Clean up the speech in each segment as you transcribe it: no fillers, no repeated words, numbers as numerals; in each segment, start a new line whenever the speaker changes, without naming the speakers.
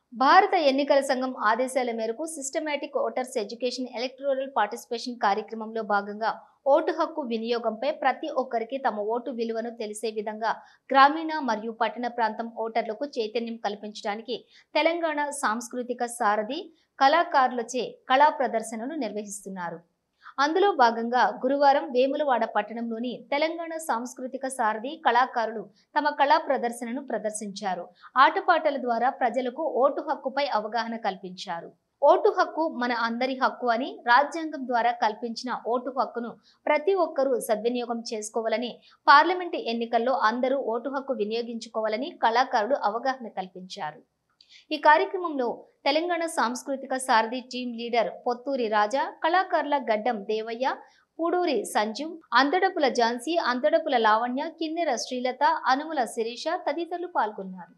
భారత ఎన్నికల సంఘం ఆదేశాల మేరకు systematic voters education electoral participation కార్యక్రమంలో భాగంగా ఓటు హక్కు వినియోగంపై ప్రతి ఒక్కరికి తమ ఓటు విలువను తెలిసే విధంగా గ్రామీణ మరియు పట్టణ ప్రాంతం ఓటర్లకు చైతన్యం కల్పించడానికి తెలంగాణ సాంస్కృతిక సారథి కళాకారులచే కళా ప్రదర్శనలు నిర్వహిస్తున్నారు. అందులో భాగంగా గురువారం వేములవాడ పట్టణంలోని తెలంగాణ సాంస్కృతిక సారథి కళాకారులు తమ కళా ప్రదర్శనను ప్రదర్శించారు. ఆటపాటల ద్వారా ప్రజలకు ఓటు హక్కుపై అవగాహన కల్పించారు. ఓటు హక్కు మన అందరి హక్కు అని, రాజ్యాంగం ద్వారా కల్పించిన ఓటు హక్కును ప్రతి ఒక్కరూ సద్వినియోగం చేసుకోవాలని, పార్లమెంటు ఎన్నికల్లో అందరూ ఓటు హక్కు వినియోగించుకోవాలని కళాకారులు అవగాహన కల్పించారు. ఈ కార్యక్రమంలో తెలంగాణ సాంస్కృతిక సారథి టీం లీడర్ పొత్తూరి రాజా, కళాకారుల గడ్డం దేవయ్య, పూడూరి సంజీవ్, అంతడపుల ఝాన్సీ, అంతడపుల లావణ్య, కిన్నెర శ్రీలత, అనుముల శిరీష తదితరులు పాల్గొన్నారు.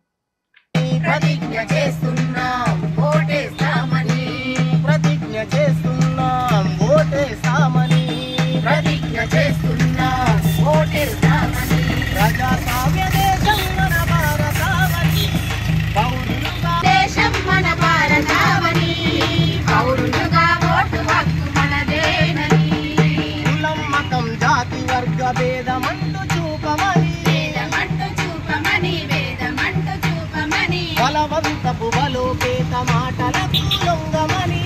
బలవంతపు బలోపేత మాటలకు లొంగమని,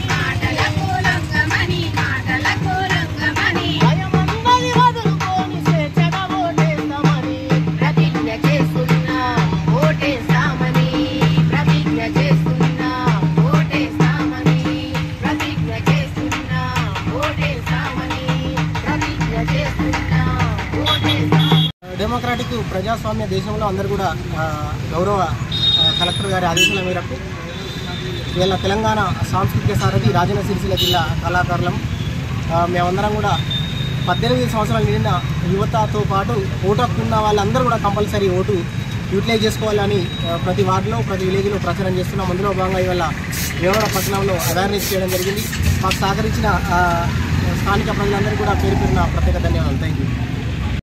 భయమన్నది వదులుకొని స్వేచ్ఛగా ఓటేస్తామని ప్రతిజ్ఞ చేస్తున్నాం. ఓటేస్తామని ప్రతిజ్ఞ చేస్తున్నాం. ఓటేస్తామని ప్రతిజ్ఞ చేస్తున్నాం. ఓటేస్తామని ప్రతిజ్ఞ చేస్తున్నాం. డెమోక్రాటిక్ ప్రజాస్వామ్య దేశంలో అందరూ కూడా గౌరవ కలెక్టర్ గారి ఆదేశాల మేరకు వీళ్ళ తెలంగాణ సాంస్కృతిక సారథి రాజన్న సిరిసిల్ల జిల్లా కళాకారులం మేమందరం కూడా 18 సంవత్సరాలు నిండిన యువతతో పాటు ఓటు హక్కు ఉన్న వాళ్ళందరూ కూడా కంపల్సరీ ఓటు యూటిలైజ్ చేసుకోవాలని ప్రతి వార్డులో ప్రతి విలేజ్లో ప్రచారం చేస్తున్నాం. అందులో భాగంగా ఇవాళ వేములవాడ పట్టణంలో అవేర్నెస్ చేయడం జరిగింది. మాకు సహకరించిన స్థానిక ప్రజలందరూ కూడా పేరు పేరున ప్రత్యేక ధన్యవాదాలు. Thank you.